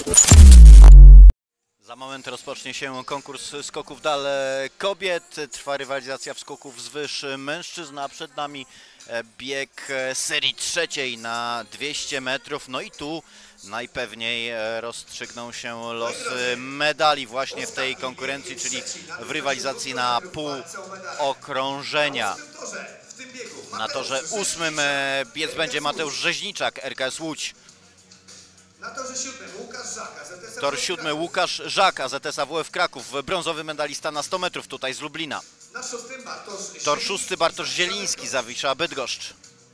Za moment rozpocznie się konkurs skoków dal kobiet. Trwa rywalizacja w skoku wzwyż mężczyzn, a przed nami bieg serii trzeciej na 200 metrów. No i tu najpewniej rozstrzygną się losy medali właśnie w tej konkurencji, czyli w rywalizacji na pół okrążenia. Na torze 8 biec będzie Mateusz Rzeźniczak, RKS Łódź. Na torze 7 Łukasz Żak, AZS Tor 7 Łukasz Żak, AZS AWF Kraków, brązowy medalista na 100 metrów tutaj z Lublina. Na 6 Tor 6 Bartosz Zieliński, Zawisza Bydgoszcz.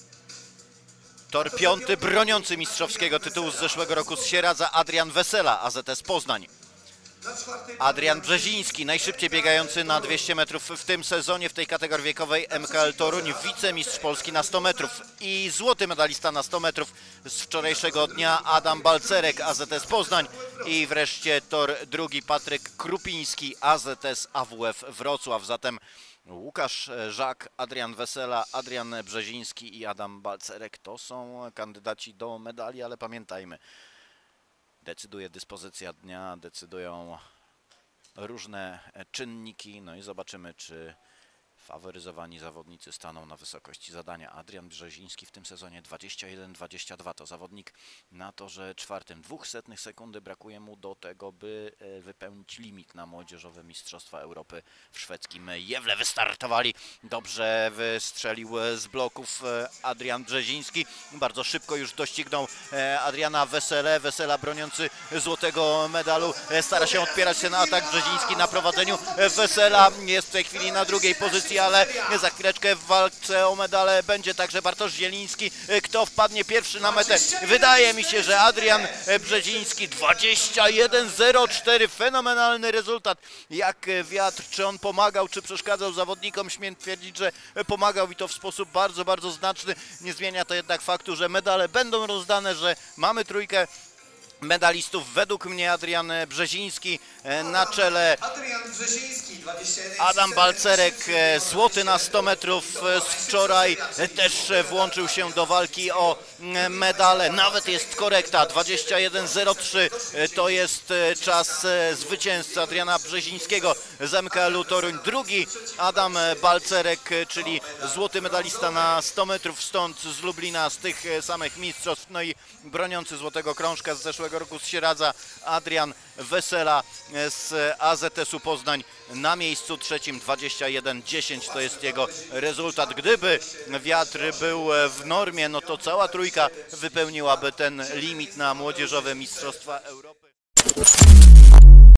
Tor 5 broniący mistrzowskiego tytułu z zeszłego roku z Sieradza Adrian Wesela, AZS Poznań. Adrian Brzeziński, najszybciej biegający na 200 metrów w tym sezonie w tej kategorii wiekowej MKL Toruń, wicemistrz Polski na 100 metrów i złoty medalista na 100 metrów z wczorajszego dnia Adam Balcerek, AZS Poznań i wreszcie tor drugi Patryk Krupiński, AZS AWF Wrocław. Zatem Łukasz Żak, Adrian Wesela, Adrian Brzeziński i Adam Balcerek to są kandydaci do medali, ale pamiętajmy, decyduje dyspozycja dnia, decydują różne czynniki, no i zobaczymy, czy faworyzowani zawodnicy staną na wysokości zadania. Adrian Brzeziński w tym sezonie 21-22, to zawodnik na torze 4. 0,02 sekundy brakuje mu do tego, by wypełnić limit na młodzieżowe Mistrzostwa Europy w szwedzkim Jewle. Wystartowali, dobrze wystrzelił z bloków Adrian Brzeziński, bardzo szybko już doścignął Adriana Weselę. Wesela broniący złotego medalu stara się odpierać się na atak. Brzeziński na prowadzeniu, Wesela jest w tej chwili na drugiej pozycji, ale za chwileczkę w walce o medale będzie także Bartosz Zieliński. Kto wpadnie pierwszy na metę? Wydaje mi się, że Adrian Brzeziński. 21:04, fenomenalny rezultat. Jak wiatr, czy on pomagał, czy przeszkadzał zawodnikom? Śmiem twierdzić, że pomagał i to w sposób bardzo, bardzo znaczny. Nie zmienia to jednak faktu, że medale będą rozdane, że mamy trójkę medalistów. Według mnie Adrian Brzeziński na czele, Adam Balcerek złoty na 100 metrów z wczoraj też włączył się do walki o medale. Nawet jest korekta, 21:03 to jest czas zwycięzcy Adriana Brzezińskiego z MKL-u Toruń. Drugi Adam Balcerek, czyli złoty medalista na 100 metrów stąd z Lublina, z tych samych mistrzostw, no i broniący złotego krążka z zeszłego roku z Sieradza Adrian Wesela z AZS-u Poznań na miejscu trzecim. 21:10 to jest jego rezultat. Gdyby wiatr był w normie, no to cała trójka wypełniłaby ten limit na młodzieżowe Mistrzostwa Europy.